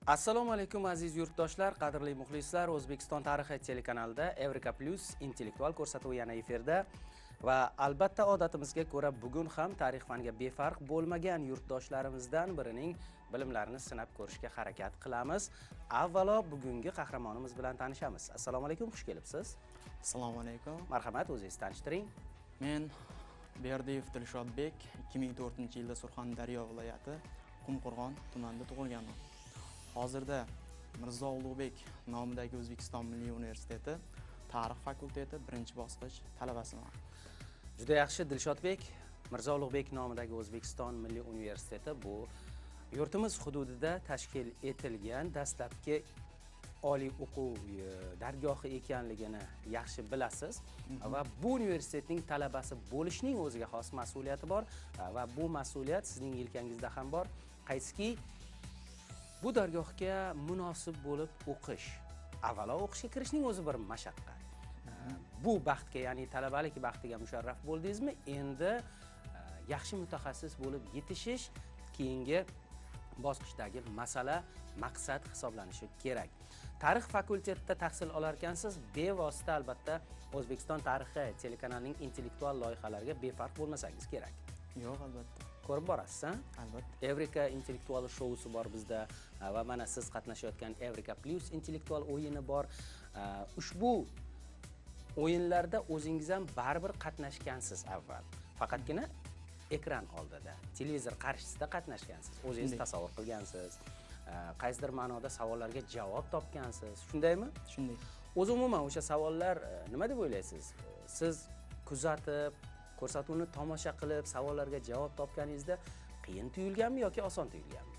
Assalomu alaykum aziz yurtdoshlar, qadrli muxlislar. O'zbekiston tarixi telekanalida Evrika Plus intellektual ko'rsatuvi yana efirda va albatta odatimizga ko'ra bugun ham tarix faniga befarq bo'lmagan yurtdoshlarimizdan birining bilimlarini sinab ko'rishga harakat qilamiz. Avvalo bugungi qahramonimiz bilan tanishamiz. Assalomu alaykum, xush kelibsiz. Assalomu alaykum. Marhamat, o'zingizni tanishtiring. Men Berdiyev Dilshodbek, 2004-yilda Surxondaryo viloyati Qumqo'rg'on tumanida tug'ilganman. Hozirda Mirzo Ulug'bek nomidagi O'zbekiston Milliy universiteti tarix fakulteti 1-bosqich talabasiman. Juda yaxshi, Dilshodbek. Mirzo Ulug'bek nomidagi O'zbekiston Milliy universiteti bu yurtimiz hududida tashkil etilgan dastlabki oliy o'quv dargohi ekanligini yaxshi bilasiz va bu universitetning talabasi bo'lishning o'ziga xos mas'uliyati bor va bu mas'uliyat sizning yelkangizda ham bor. Qaysiki bu dargohga munosib bo'lib o'qish. Avvalo o'qishga kirishning o'zi bir mashaqqat. Bu baxtga, ya'ni talabalik baxtiga musharraf bo'ldingizmi? Endi yaxshi mutaxassis bo'lib yetishish keyingi bosqichdagi masala, maqsad hisoblanishi kerak. Tarix fakultetida tahsil olar ekansiz, bevosita albatta O'zbekiston tarixi telekanalining intellektual loyihalariga befarq bo'lmasangiz kerak. Yo'q, albatta. Ko'rib borasiz, ha? Albatta. Evrika intellektual shousi bor bizda va mana siz qatnashayotgan Evrika Plus intellektual o'yini bor. Ushbu o'yinlarda o'zingiz ham baribir qatnashgansiz avval. Faqatgina ekran oldida, televizor qarshisida qatnashgansiz. O'zingiz tasavvur qilgansiz. Qaysidir ma'noda savollarga javob topgansiz. Shundaymi? Shunday. O'zi umuman o'sha savollar nima deb o'ylaysiz? Siz kuzatib, ko'rsatuvni tomosha qilib, savollarga javob topganingizda qiyin tuyulganmi yoki oson tuyulganmi?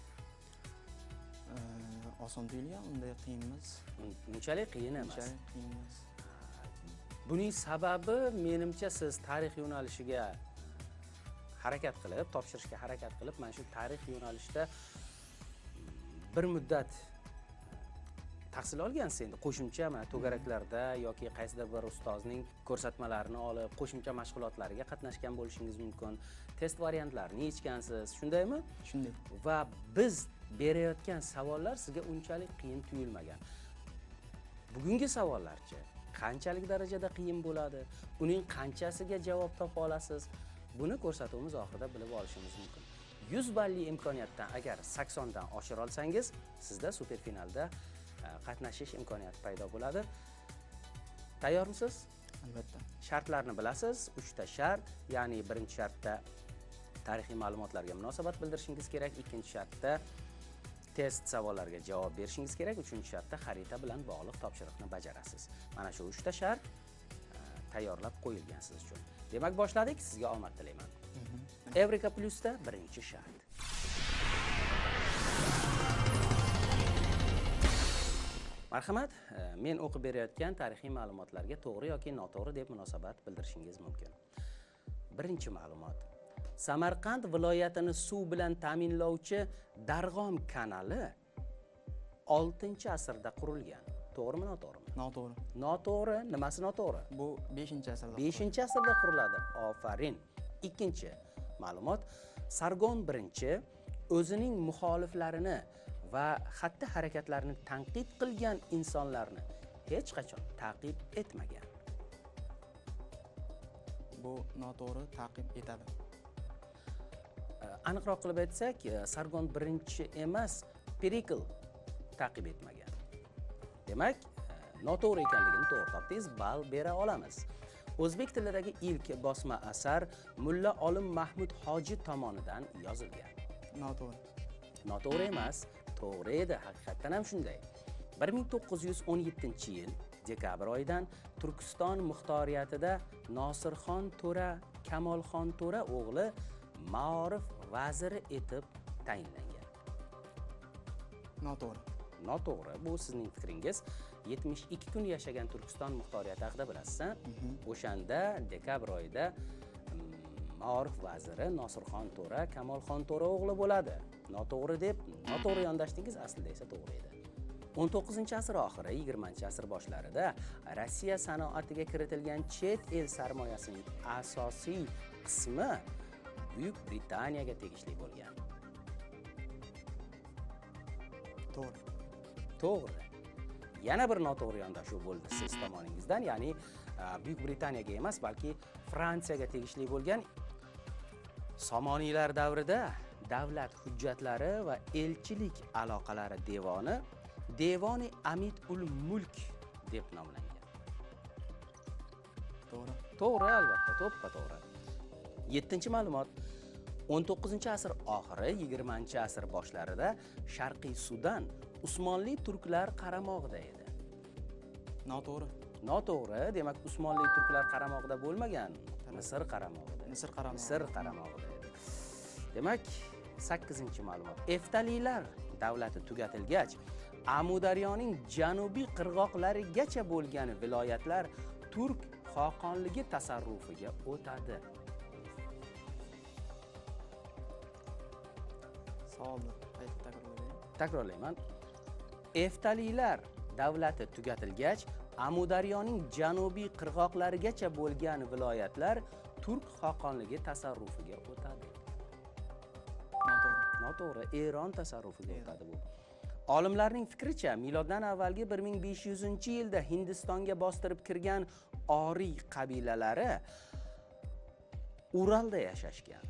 Oson tuyulgan, unday qiyin emas. Unchalik qiyin emas. Unchalik qiyin emas. Buning sababi menimcha siz tarix yo'nalishiga harakat qilib, topshirishga harakat qilib, mana shu tarix yo'nalishida bir muddat tahsil olgansiz endi qo'shimcha to'garaklarda yoki qaysidir bir ustozning ko'rsatmalarini olib, qo'shimcha mashg'ulotlariga qatnashgan bo'lishingiz mumkin. Test variantlarini yechgansiz, shundaymi? Shunday. Va biz berayotgan savollar sizga unchalik qiyin tuyulmagan. Bugungi savollarchi qanchalik darajada qiyin bo'ladi? Uning qanchasiga javob topa olasiz? Buni ko'rsatuvimiz oxirida bilib olishimiz mumkin. 100 balli imkoniyatdan agar 80 dan oshira olsangiz, sizda super finalda qatnashish imkoniyati paydo bo'ladi. Tayyormisiz? Albatta. Shartlarni bilasiz. 3 ta shart, ya'ni birinchi shartda tarixiy ma'lumotlarga munosabat bildirishingiz kerak, ikkinchi shartda test savollariga javob berishingiz kerak, uchinchi shartda xarita bilan bog'liq topshiriqni bajarasiz. Mana shu 3 ta shart tayyorlab qo'yilgan siz uchun. Demak, boshladik. Sizga omad tilayman. Evrika Plusda birinchi shart. Marhamat, men o'qib berayotgan tarixiy ma'lumotlarga to'g'ri yoki noto'g'ri deb munosabat bildirishingiz mumkin. Birinchi ma'lumot. Samarqand viloyatini suv bilan ta'minlovchi Darg'om kanali 6-asrda qurilgan. To'g'rimi, noto'g'rimi? Noto'g'ri. Noto'g'ri. Nimasi noto'g'ri? Bu 5-asrda. 5-asrda quriladi. Ofarin. Ikkinchi ma'lumot. Sargon I o'zining muxoliflarini va xatti harakatlarini tanqid qilgan insonlarni hech qachon ta'qib etmagan. Bu noto'g'ri, ta'qib etadi. Aniqroq qilib aytsak, Sargon I emas, Perikl ta'qib etmagan. Demak, noto'g'ri ekanligini to'g'ri topdingiz, ball bera olamiz. O'zbek tilidagi ilk bosma asar Mulla Olim Mahmud Hoji tomonidan yozilgan. Noto'g'ri. Noto'g'ri emas, to'g'ri edi, haqiqatan ham shunday. 1917-yil dekabr oyidan Turkiston muxtoriyatida Nosirxon To'ra Kamolxon To'ra o'g'li Ma'orif vaziri etib tayinlangan. Noto'g'ri. Noto'g'ri. Bu sizning fikringiz. 72 kun yashagan Turkiston muxtoriyati haqida bilasiz. O'shanda dekabr oyida Ma'orif vaziri Nosirxon To'ra Kamolxon To'ra o'g'li bo'ladi. Noto'g'ri deb noto'g'ri yondashdingiz, aslida esa to'g'ri edi. 19-asr oxiri, 20-asr boshlarida Rossiya sanoatiga kiritilgan chet el sarmoyasining asosiy qismi Buyuk Britaniyaga tegishli bo'lgan. To'g'ri. To'g'ri. Yana bir noto'g'ri yondashuv bo'ldi siz tomoningizdan, ya'ni Buyuk Britaniyaga emas, balki Fransiyaga tegishli bo'lgan Somoniylar davrida davlat hujjatlari va elchilik aloqalari devoni Devoni Amid ul Mulk deb nomlangan. To'g'ri. To'g'ri, albatta, to'ppa-to'g'ri. 7-ma'lumot. 19-asr oxiri, 20-asr boshlarida Sharqiy Sudan Usmonli turklar qaramog'ida edi. Noto'g'ri. Noto'g'ri, demak Usmonli turklar qaramog'ida bo'lmagan, Misr qaramog'ida. Misr qaramog'ida. Misr qaramog'ida edi. Demak, 8-ma'lumot. Eftalilar davlati tugatilgach, Amudaryoning janubiy qirg'oqlarigacha bo'lgan viloyatlar turk xoqonligi tasarrufiga o'tadi. Savolni qayta takrorlayman. Takrorlayman. Eftalilar davlati tugatilgach, Amudaryoning janubiy qirg'oqlarigacha bo'lgan viloyatlar turk xoqonligi tasarrufiga o'tadi. Noto'g'ri. Noto'g'ri, Eron tasarrufiga o'tadi bu. Olimlarning fikricha, miloddan avvalgi 1500-yilda Hindistonga bostirib kirgan Oriy qabilalari Uralda yashashgan.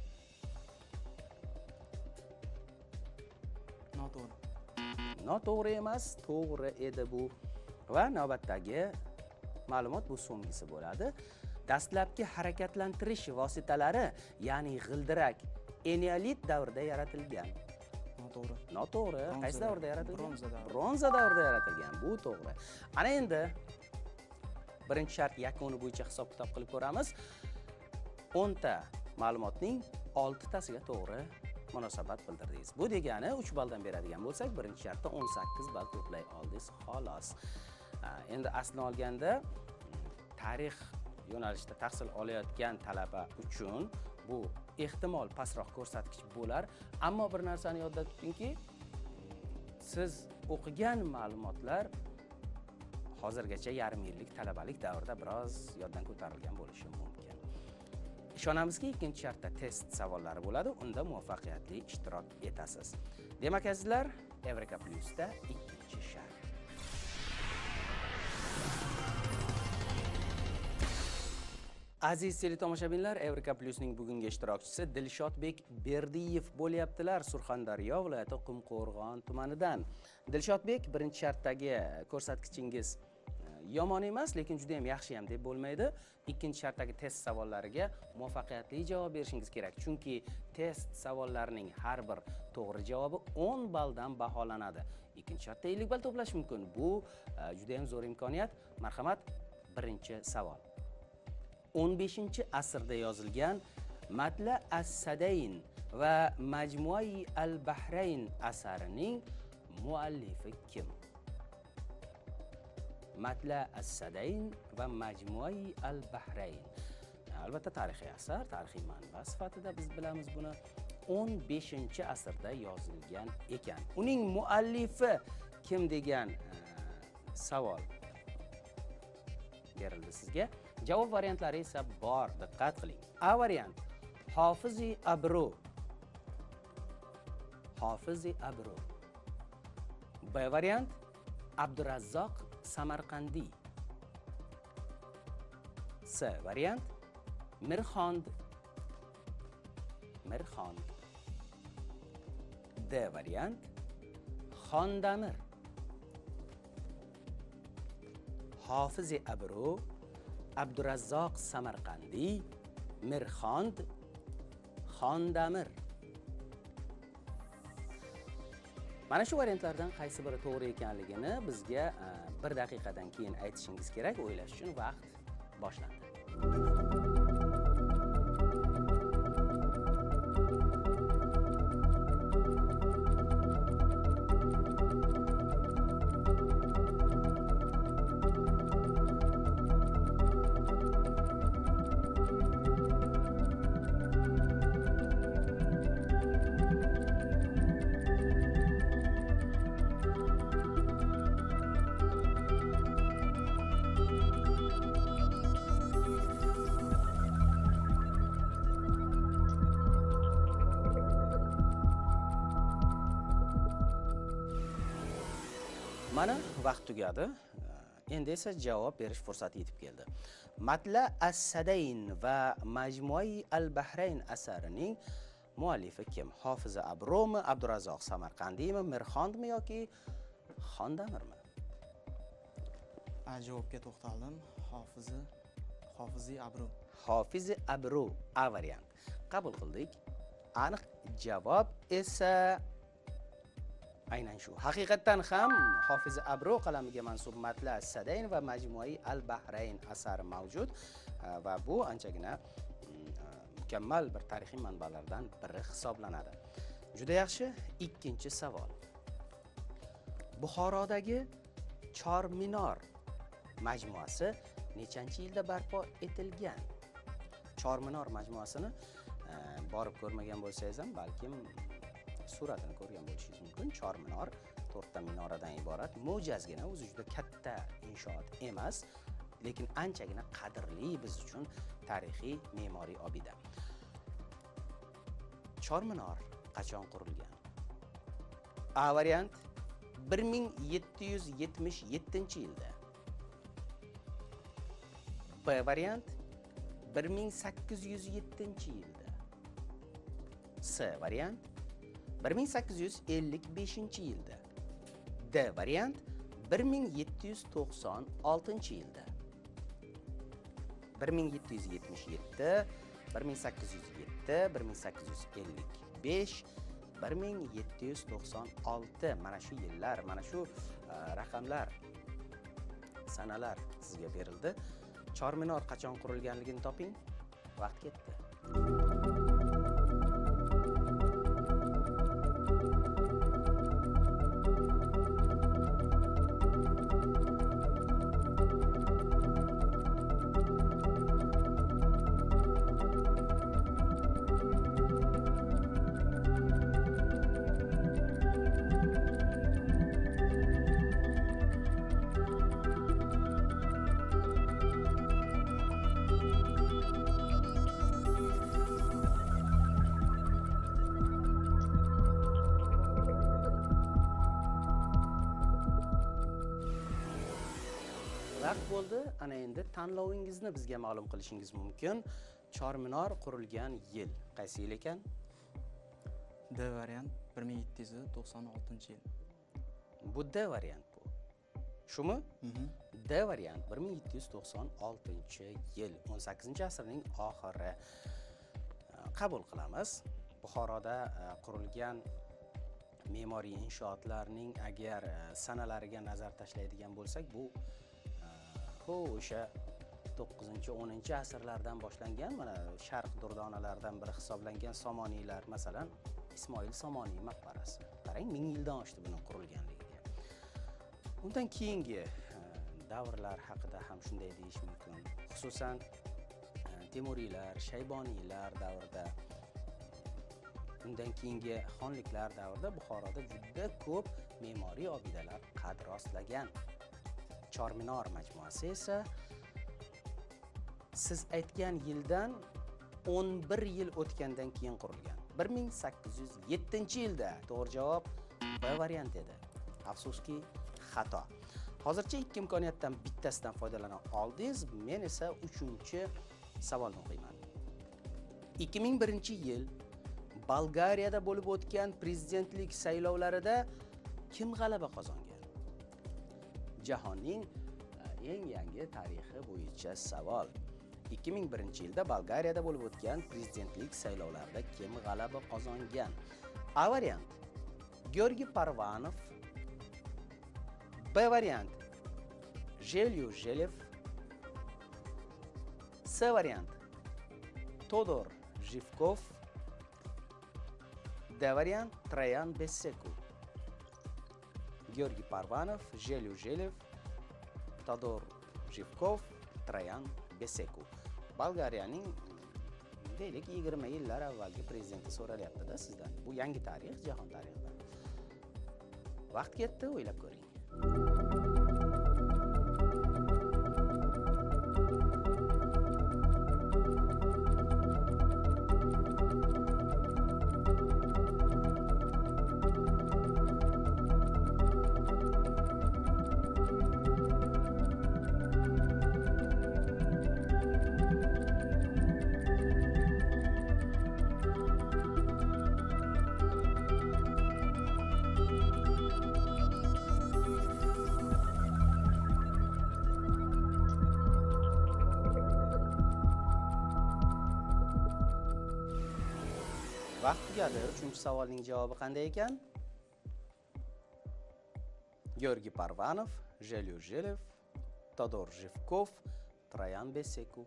Noto'g'ri. Noto'g'ri emas, to'g'ri edi bu. Va navbatdagi ma'lumot bu so'nggisi bo'ladi. Dastlabki harakatlantirish vositalari, ya'ni g'ildirak, Eneolit davrida yaratilgan. Noto'g'ri. Noto'g'ri. Qaysi davrda yaratilgan? Bronza davri. Bronza davrida yaratilgan. Bu to'g'ri. Ana endi birinchi shart yakuni bo'yicha hisob-kitob qilib ko'ramiz. 10 ta ma'lumotning 6 tasiga to'g'ri munosabat bildirdingiz. Bu degani 3 balldan beradigan bo'lsak, birinchi shartda 18 ball to'play oldingiz, xolos. Endi aslini olganda tarix yo'nalishida tahsil olayotgan talaba uchun bu ehtimol pastroq ko'rsatkich bo'lar, ammo bir narsani yodda tutingki, siz o'qigan ma'lumotlar hozirgacha yarim yillik talabalik davrida biroz yoddan ko'tarilgan bo'lishi mumkin. Ishonamizki, ikkinchi shartda test savollari bo'ladi, unda muvaffaqiyatli ishtirok etasiz. Demak, azizlar, Evrika Plus'da ikkinchi shart. Aziz teletomoshabinlar, Evrika Plus'ning bugungi ishtirokchisi Dilshodbek Berdiyev bo'lyaptilar, Surxondaryo viloyati Qumqo'rg'on tumanidan. Dilshodbek, birinchi shartdagi ko'rsatkichingiz yomon emas, lekin juda ham yaxshi ham deb bo'lmaydi. Ikkinchi shartdagi test savollariga muvaffaqiyatli javob berishingiz kerak, chunki test savollarining har bir to'g'ri javobi 10 balldan baholanadi. Ikkinchi shartda 50 ball to'plash mumkin. Bu juda ham zo'r imkoniyat. Marhamat, birinchi savol. 15-asrda yozilgan Matla as-Sadayn va Majmuai al-Bahrayn asarining muallifi kim? Matla as-Sadayn va Majmuai al-Bahrayn. Albatta tarixiy asar, tarixiy manba sifatida biz bilamiz buni. 15-asrda yozilgan ekan. Uning muallifi kim degan savol berildi sizga. Javob variantlari esa bor, diqqat qiling. A variant Hofizi Abru. Hofizi Abru. B variant Abdurazzoq Samarqandi. C variant Mirxond. D variant Xondamir. Hofizi Abru, Abdurazzoq Samarqandi, Mirxond, Xondamir. Mana shu variantlardan qaysi biri to'g'ri ekanligini bizga 1 daqiqadan keyin aytishingiz kerak. O'ylash uchun vaqt boshlandi. Mana vaqt tugadi. Endi esa javob berish fursati yetib keldi. Matla as-Sadayn va Majmuai al-Bahrayn asarining muallifi kim? Hofiza Abromi, Abdurazzoq Samarqandiymi, Mirxondmi yoki Xondamirmi? Javobga to'xtaldim. Hofizi Abru. Hofizi Abru A variant. Qabul qildik. Aniq javob esa aynan shu. Haqiqatan ham Hofiz Abru qalamiga mansub Matla as-Sadayn va Majmuai al-Bahrayn asari mavjud va bu anchagina mukammal bir tarixiy manbalardan biri hisoblanadi. Juda yaxshi, ikkinchi savol. Buxorodagi Chorminor majmuasi nechanchi yilda barpo etilgan? Chorminor majmuasini borib ko'rmagan bo'lsangiz ham balkim suratini ko'rgan bo'lishingiz mumkin. Chorminor 4 ta minoradan iborat mo'jazgina, o'zi juda katta inshoot emas, lekin anchagina qadrli biz uchun tarixiy me'moriy obida. Chorminor qachon qurilgan? A variant 1777-yilda. B variant 1807-yilda. C variant 1855-yilda. D variant 1796-yilda. 1777, 1807, 1855, 1796. Mana shu yillar, mana shu raqamlar, sanalar sizga berildi. Chorminor qachon qurilganligini toping. Vaqt ketdi. Vaqt bo'ldi. Ana endi tanlovingizni bizga ma'lum qilishingiz mumkin. Chorminor qurilgan yil qaysi yil ekan? D variant 1796-yil. Bu D variant bu. Shumi? D variant 1796-yil, 18-asrning oxiri. Qabul qilamiz. Buxoroda qurilgan me'moriy inshootlarning agar sanalariga nazar tashlaydigan bo'lsak, bu o'sha 9-10-asrlardan boshlangan, mana Sharq durdonalaridan biri hisoblangan Somoniylar, masalan, Ismoil Somoniy maqbarasi. Qarang, 1000 yildan oshdi buni qurilganligiga. Undan keyingi davrlar haqida ham shunday deyish mumkin. Xususan, Temuriylar, Shayboniylar davrida, undan keyingi xonliklar davrida Buxoroda juda ko'p me'moriy obidalar qad rostlagan. Chorminor majmuasi esa siz aytgan yildan 11 yil o'tgandan keyin qurilgan. 1807-yilda. To'g'ri javob B variant edi. Afsuski, xato. Hozircha ikki imkoniyatdan bittasidan foydalana oldingiz. Men esa 3-savolni o'qiyman. 2001-yil Bolgariyada bo'lib o'tgan prezidentlik saylovlarida kim g'alaba qozongan? Jahonning eng yangi tarixi bo'yicha savol. 2001-yilda Bolgariyada bo'lib o'tgan prezidentlik saylovlarida kim g'alaba qozongan? A variant Georgiy Parvanov, B variant Zhelyuzhelev, C variant Todor Zhivkov, D variant Trayan Beseku. Georgiy Parvanov, Zhelyuzhelev, Todor Zhivkov, Trayan Beseku. Bolgariyaning deylik 20 yillar avvalgi prezidenti so'ralyapti-da sizdan. Bu yangi tarix, jahon tarixidan. Vaqt ketdi, o'ylab ko'ring. Vaqt tugadi. 3-savolning javobi qanday ekan? Georgiy Parvanov, Jelyu Jelev, Todor Zhivkov, Trayan Beseku.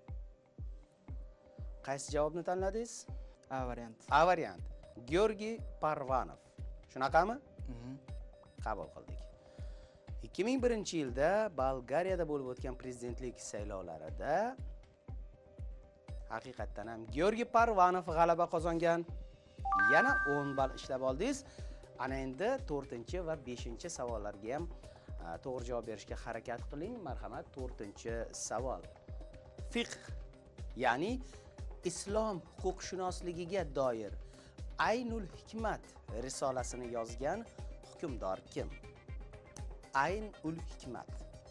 Qaysi javobni tanladingiz? A variant. A variant. Georgiy Parvanov. Shunaqami? Qabul qildik. 2001-yilda Bolgariyada bo'lib o'tgan prezidentlik saylovlarida haqiqatdan ham Georgiy Parvanov g'alaba qozongan. Yana 10 ball ishlab oldingiz. Ana endi 4 va 5 savollarga ham to'g'ri javob berishga harakat qiling. Marhamat, 4-savol. Fiqh, ya'ni islom huquqshunosligiga doir Aynul Hikmat risolasini yozgan hukmdor kim? Aynul Hikmat.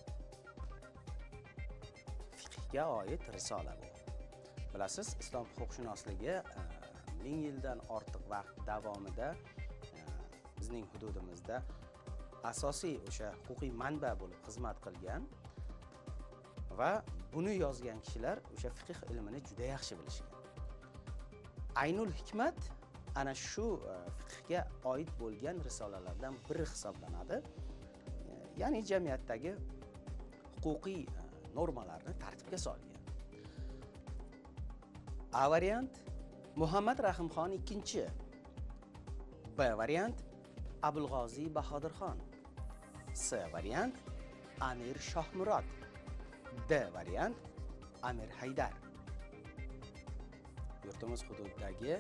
Fiqhga oid risola bu. Bilasiz, islom huquqshunosligi 1000 yildan ortiq vaqt davomida bizning hududimizda asosiy o'sha huquqiy manba bo'lib xizmat qilgan va buni yozgan kishilar o'sha fiqh ilmini juda yaxshi bilishgan. Aynul Hikmat ana shu fiqhga oid bo'lgan risolalardan biri hisoblanadi. Ya'ni jamiyatdagi huquqiy normalarni tartibga solgan. A variant Muhammad Rahimxon II. B variant Abulg'oziy Bahodirxon. C variant Amir Shohmurod. D variant Amir Haydar. Yurtimiz hududidagi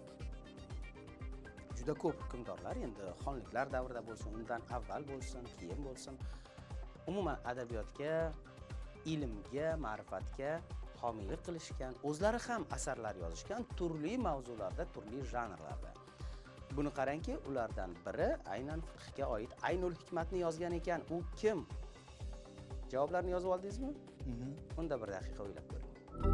juda ko'p hukmdorlar, endi xonliklar davrida bo'lsin, undan avval bo'lsin, keyin bo'lsin, umuman adabiyotga, ilmga, ma'rifatga homiylik qilishgan, o'zlari ham asarlar yozishgan, turli mavzularda, turli janrlarda. Buni qarangki, ulardan biri aynan fiqhga oid Aynul Hikmatni yozgan ekan. U kim? Javoblarni yozib oldingizmi? Unda bir daqiqa o'ylab ko'ring.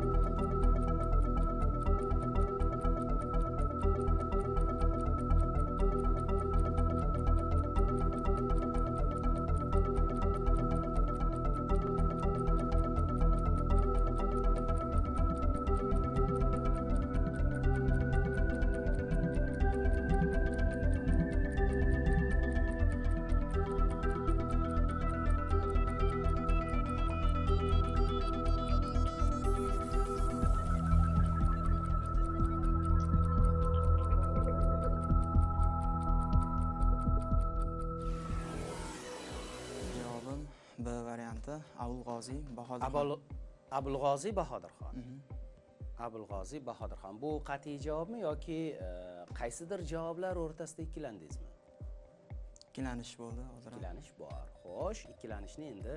B varianti Abulg'oziy Bahodirxon. Abulg'oziy Bahodirxon. Abulg'oziy Bahodirxon. Bu qat'iy javobmi yoki qaysidir javoblar o'rtasida ikkilandingizmi? Ikkilanish bo'ldi hozir. Ikkilanish bor. Xo'sh, ikkilanishni endi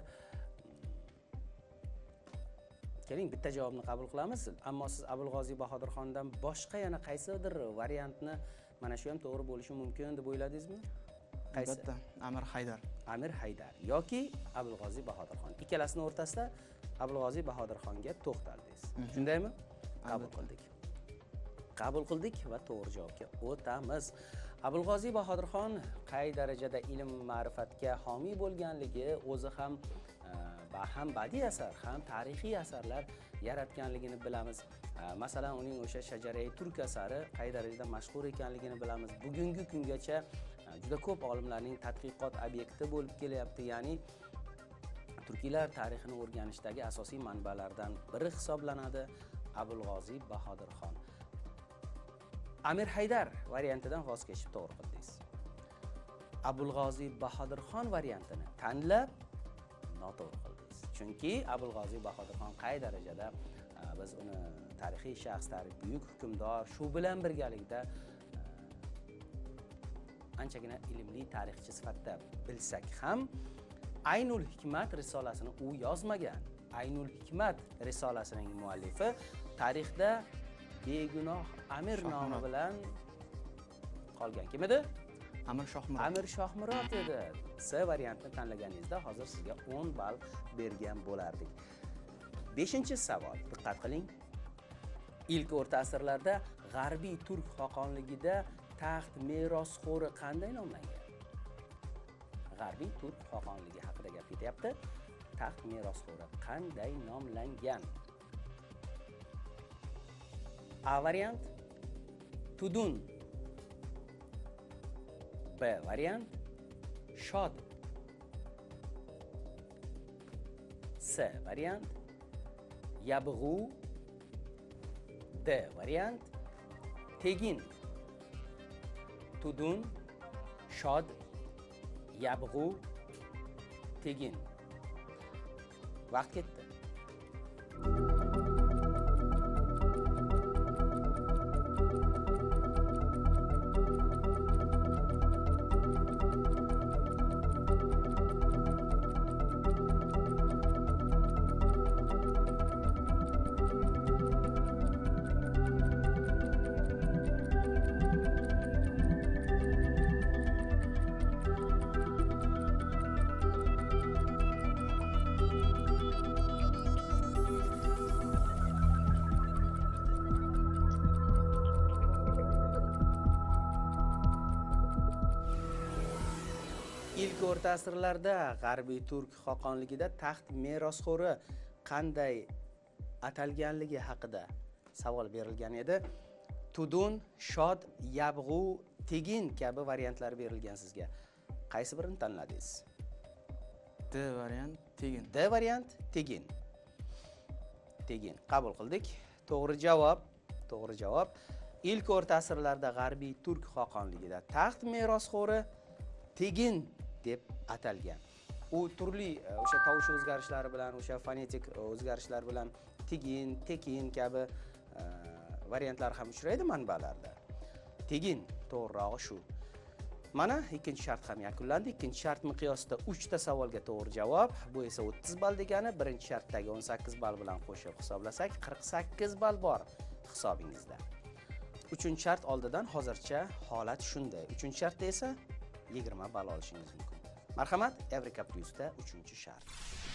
keling bitta javobni qabul qilamiz. Ammo siz Abulg'oziy Bahodirxondan boshqa yana qaysidir variantni mana shu ham to'g'ri bo'lishi mumkin deb o'yladingizmi? Qaysi? Albatta, Amir Haydar. Amir Haydar yoki Abulg'oziy Bahodirxon. Ikkalasining o'rtasida Abulg'oziy Bahodirxonga to'xtaldingiz. Shundaymi? Qabul qildik. Qabul qildik va to'g'ri javobga o'tamiz. Abulg'oziy Bahodirxon qay darajada ilm ma'rifatga homiy bo'lganligi, o'zi ham badiiy asar, ham tarixiy asarlar yaratganligini bilamiz. Masalan, uning o'sha Shajarai Turk asari qay darajada mashhur ekanligini bilamiz. Bugungi kungacha juda ko'p olimlarning tadqiqot obyekti bo'lib kelyapti. Ya'ni turkiylar tarixini o'rganishdagi asosiy manbalardan biri hisoblanadi Abulg'oziy Bahodirxon. Amir Haydar variantidan voz kechib to'g'ri qildingiz. Abulg'oziy Bahodirxon variantini tanlab noto'g'ri qildingiz. Chunki Abulg'oziy Bahodirxon qay darajada biz uni tarixiy shaxs, buyuk hukmdor, shu bilan birgalikda anchagina ilmli tarixchi sifatida bilsak ham Aynul Hikmat risolasini u yozmagan. Aynul Hikmat risolasining muallifi tarixda begunoh Amir nomi bilan qolgan. Kim edi? Amir Shohmurod. Amir Shohmurod edi. C variantini tanlaganingizda hozir sizga 10 ball bergan bo'lardik. 5-savol. Diqqat qiling. Ilk o'rta asrlarda G'arbiy turk xoqonligida taxt merosxo'ri qanday nomlangan? G'arbiy turk xoqonligi haqida gap ketyapti. Taxt merosxo'ri qanday nomlangan? A variant Tudun B variant shod. C variant yabg'u. D variant tegin. Tudun, shod, yabg'u, tegin. Vaqt ketdi. İlk o'rta asrlarda G'arbiy turk xoqonligida taxt merosxo'ri qanday atalganligi haqida savol berilgan edi. Tudun, shod, yabg'u, tegin kabi variantlar berilgan sizga. Qaysi birini tanladingiz? D variant tegin. D variant tegin. Tegin qabul qildik. To'g'ri javob. To'g'ri javob. İlk o'rta asrlarda G'arbiy turk xoqonligida taxt merosxo'ri tegin deb atalgan. U turli o'sha tovush o'zgarishlari bilan, o'sha fonetik o'zgarishlar bilan tegin, tekin kabi variantlar ham uchraydi manbalarda. Tegin to'g'rirog'i shu. Mana ikkinchi shart ham yakunlandi. Ikkinchi shart miqyosida 3 ta savolga to'g'ri javob. Bu esa 30 ball degani. Birinchi shartdagi 18 ball bilan qo'shib hisoblasak 48 ball bor hisobingizda. Uchinchi shart oldidan hozircha holat shunday. Uchinchi shartda esa 20 ball olishingiz mumkin. Marhamat, Evrika Plus'da 3-shart.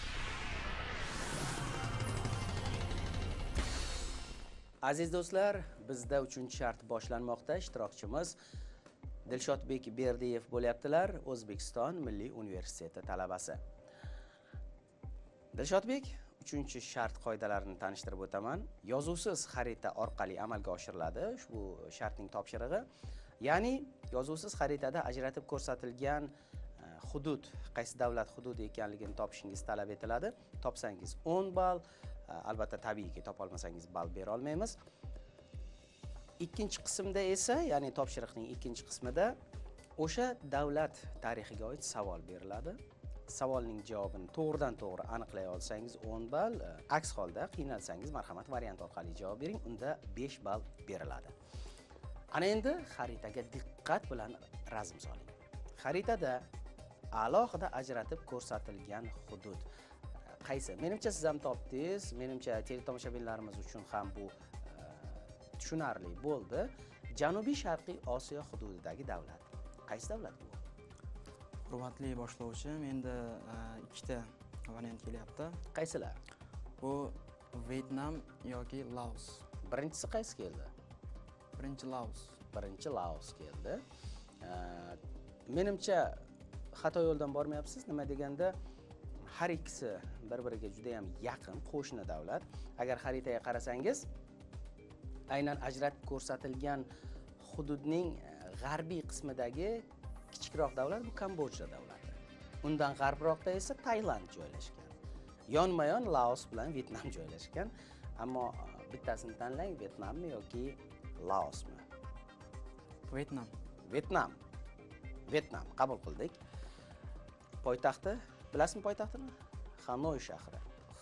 Aziz do'stlar, bizda 3-shart boshlanmoqda. Ishtirokchimiz Dilshodbek Berdiyev bo'lyaptilar, O'zbekiston Milliy universiteti talabasi. Dilshodbek, 3-shart qoidalarini tanishtirib o'taman. Yozuvsiz xarita orqali amalga oshiriladi ushbu shartning topshirig'i. Ya'ni yozuvsiz xaritada ajratib ko'rsatilgan hudud, qaysi davlat hududi ekanligini topishingiz talab etiladi. Topsangiz 10 ball, albatta tabiiyki topolmasangiz ball bera olmaymiz. Ikkinchi qismda esa, ya'ni topshiriqning ikkinchi qismida o'sha davlat tarixiga oid savol beriladi. Savolning javobini to'g'ridan to'g'ri aniqlay olsangiz 10 ball, aks holda qiynalsangiz marhamat variant orqali javob bering, unda 5 ball beriladi. Ana endi xaritaga diqqat bilan razm soling. Xaritada alohida ajratib ko'rsatilgan hudud qaysi? Menimcha siz ham topdingiz, menimcha teletomoshabinlarimiz uchun ham bu tushunarli bo'ldi. Janubiy Sharqiy Osiyo hududidagi davlat. Qaysi davlat bu? Hurmatli boshlovchi, menda ikkita variant kelyapti. Qaysilar? Bu Vyetnam yoki Laos. Birinchisi qaysi keldi? Birinchi Laos. Birinchi Laos keldi. Menimcha xato yo'ldan bormayapsiz. Nima deganda har ikkisi bir-biriga juda ham yaqin qo'shni davlat. Agar xaritaga qarasangiz, aynan ajratib ko'rsatilgan hududning g'arbiy qismidagi kichikroq davlat bu Kambodja davlati. Undan g'arbroqda esa Tailand joylashgan. Yonma-yon Laos bilan Vyetnam joylashgan. Ammo bittasini tanlang, Vyetnammi yoki Laosmi? Vyetnam. Vyetnam. Vyetnam qabul qildik. Poytaxti, bilasizmi poytaxtini? Hanoy shahri.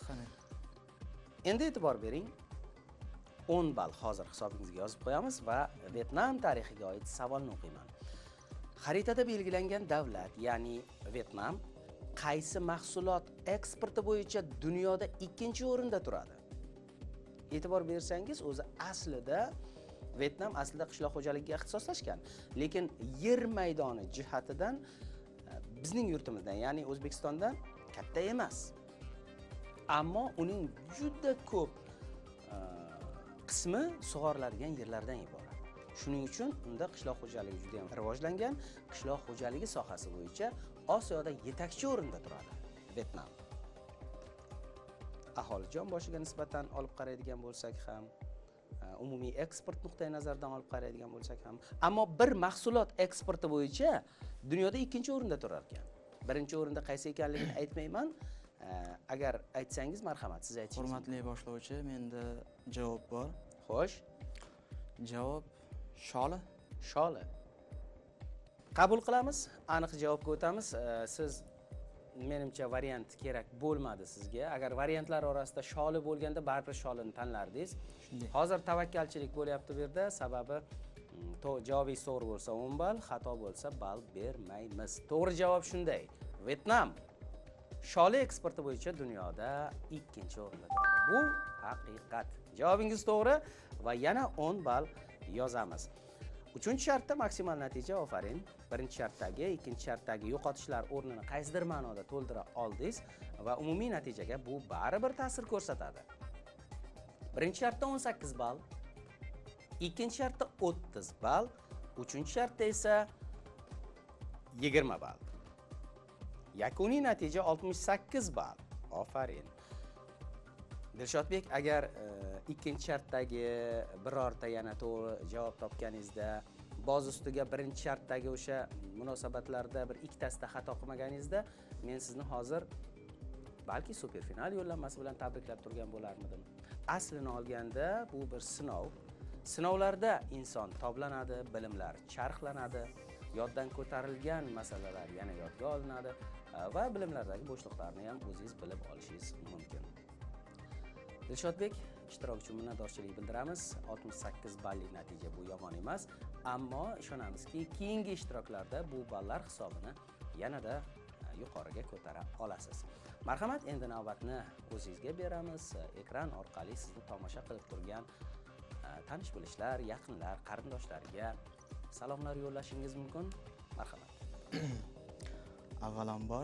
Endi e'tibor bering. 10 ball hozir hisobingizga yozib qo'yamiz va Vyetnam tarixiga oid savolni o'qiyman. Xaritada belgilangan davlat, ya'ni Vyetnam, qaysi mahsulot eksporti bo'yicha dunyoda 2-o'rinda turadi? E'tibor bersangiz, o'zi aslida Vyetnam aslida qishloq xo'jaligiga ixtisoslashgan, lekin yer maydoni jihatidan bizning yurtimizdan, ya'ni O'zbekistondan katta emas. Ammo uning juda ko'p qismi sug'oriladigan yerlardan iborat. Shuning uchun unda qishloq xo'jaligi juda ham rivojlangan, qishloq xo'jaligi sohasi bo'yicha Osiyoda yetakchi o'rinda turadi Vyetnam. Aholijon boshiga nisbatan olib qaraydigan bo'lsak ham umumiy eksport nuqtai nazaridan olib qaraydigan bo'lsak ham, ammo bir mahsulot eksporti bo'yicha dunyoda ikkinchi o'rinda turar ekan. Birinchi o'rinda qaysi ekanligini aytmayman. Agar aytsangiz marhamat, siz aytishingiz. Hurmatli boshlovchi, menda javob bor. Xo'sh, Javob sholi. sholi. Qabul qilamiz, aniq javobga o'tamiz. Siz menimcha variant kerak bo'lmadi sizga. Agar variantlar orasida sholi bo'lganda baribir sholini tanlardingiz. Shunday. Hozir tavakkalchilik bo'lyapti bu yerda, sababi javobingiz to'g'ri bo'lsa 10 ball, xato bo'lsa ball bermaymiz. To'g'ri javob shunday. Vyetnam sholi eksporti bo'yicha dunyoda ikkinchi o'rinda turadi. Bu haqiqat. Javobingiz to'g'ri va yana 10 ball yozamiz. Uchinchi shartda maksimal natija, ofarin. Birinchi shartdagi, ikkinchi shartdagi yo'qotishlar o'rnini qaysidir ma'noda to'ldira oldingiz va umumiy natijaga bu baribir ta'sir ko'rsatadi. Birinchi shartda 18 ball, ikkinchi shartda 30 ball, uchinchi shartda esa 20 ball. Yakuniy natija 68 ball. Ofarin. Dilshodbek, agar ikkinchi shartdagi birorta yana to'g'ri javob topganingizda, boz ustiga birinchi shartdagi o'sha munosabatlarda bir ikkitasida xato qilmaganingizda, men sizni hozir balki superfinal yo'llanmasi bilan tabriklab turgan bo'larmidim. Aslini olganda bu bir sinov. Sinovlarda inson toblanadi, bilimlar charxlanadi, yoddan ko'tarilgan masalalar yana yodga olinadi va bilimlardagi bo'shliqlarni ham o'zingiz bilib olishingiz mumkin. Dilshodbek, ishtirokchi minnatdorchilik bildiramiz. 68 ballik natija bu yomon emas, ammo ishonamizki, keyingi ishtiroklarda bu ballar hisobini yanada yuqoriga ko'tara olasiz. Marhamat, endi navbatni o'zingizga beramiz. Ekran orqali sizni tomosha qilib turgan tanish bilishlar, yaqinlar, qarindoshlarga salomlar yo'llashingiz mumkin. Marhamat. Avvalambor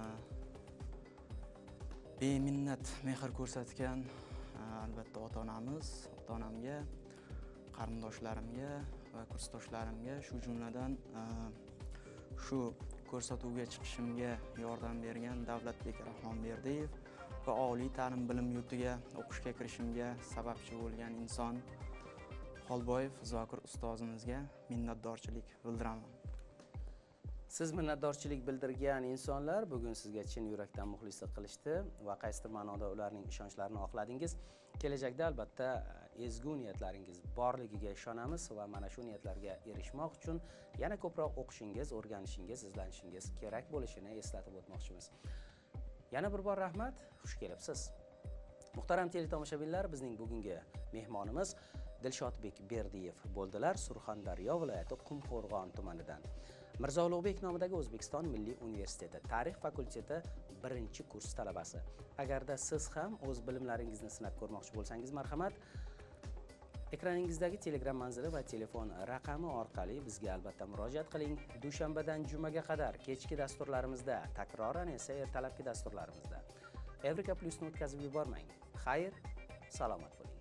beminnat mehr ko'rsatgan albatta ota-onamga, qarindoshlarimga va kursdoshlarimga, shu jumladan shu ko'rsatuvga chiqishimga yordam bergan Davlatbek Rahmonberdiyev va oliy ta'lim bilim yurtiga o'qishga kirishimga sababchi bo'lgan inson Xolboyev Zokir ustozimizga minnatdorchilik bildiraman. Siz minnatdorchilik bildirgan insonlar bugun sizga chin yurakdan muxlislik qilishdi va qaysidir ma'noda ularning ishonchlarini oqladingiz. Kelajakda albatta ezgu niyatlaringiz borligiga ishonamiz va mana shu niyatlarga erishmoq uchun yana ko'proq o'qishingiz, o'rganishingiz, izlanishingiz kerak bo'lishini eslatib o'tmoqchimiz. Yana bir bor rahmat, xush kelibsiz. Muhtaram teletomoshabinlar, bizning bugungi mehmonimiz Dilshodbek Berdiyev bo'ldilar, Surxondaryo viloyati Qumqo'rg'on tumanidan. Mirzo Ulug'bek nomidagi O'zbekiston Milliy universiteti Tarix fakulteti 1-kurs talabasi. Agarda siz ham o'z bilimlaringizni sinab ko'rmoqchi bo'lsangiz, marhamat, ekraningizdagi Telegram manzili va telefon raqami orqali bizga albatta murojaat qiling. Dushanbadan jumaga qadar kechki dasturlarimizda, takroran esa ertalabki dasturlarimizda. Evrika Plusni o'tkazib yubormang. Xayr, salomat bo'ling.